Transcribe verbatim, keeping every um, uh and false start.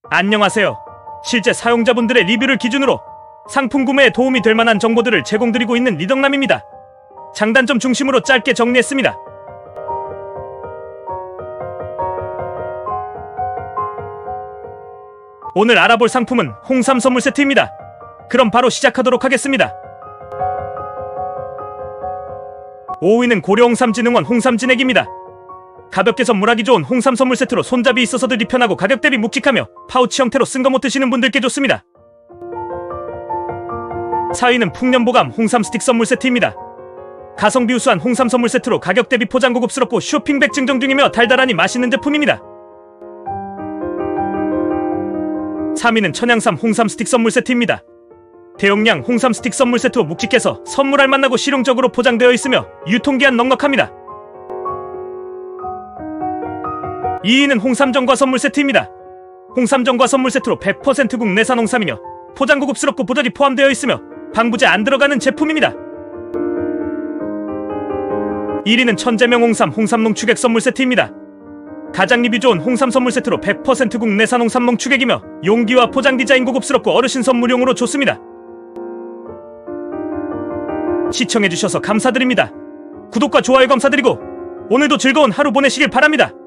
안녕하세요. 실제 사용자분들의 리뷰를 기준으로 상품 구매에 도움이 될 만한 정보들을 제공드리고 있는 리덕남입니다. 장단점 중심으로 짧게 정리했습니다. 오늘 알아볼 상품은 홍삼 선물 세트입니다. 그럼 바로 시작하도록 하겠습니다. 오 위는 고려홍삼진흥원 홍삼진액입니다. 가볍게 선물하기 좋은 홍삼 선물 세트로 손잡이 있어서 들기 편하고 가격 대비 묵직하며 파우치 형태로 쓴 거 못 드시는 분들께 좋습니다. 사 위는 풍년보감 홍삼 스틱 선물 세트입니다. 가성비 우수한 홍삼 선물 세트로 가격 대비 포장 고급스럽고 쇼핑백 증정 중이며 달달하니 맛있는 제품입니다. 삼 위는 천양삼 홍삼 스틱 선물 세트입니다. 대용량 홍삼 스틱 선물 세트로 묵직해서 선물할 만나고 실용적으로 포장되어 있으며 유통기한 넉넉합니다. 이 위는 홍삼전과 선물 세트입니다. 홍삼전과 선물 세트로 백 퍼센트 국내산 홍삼이며 포장 고급스럽고 보절이 포함되어 있으며 방부제 안 들어가는 제품입니다. 일 위는 천재명 홍삼 홍삼 농축액 선물 세트입니다. 가장 리뷰 좋은 홍삼 선물 세트로 백 퍼센트 국내산 홍삼 농축액이며 용기와 포장 디자인 고급스럽고 어르신 선물용으로 좋습니다. 시청해주셔서 감사드립니다. 구독과 좋아요 감사드리고 오늘도 즐거운 하루 보내시길 바랍니다.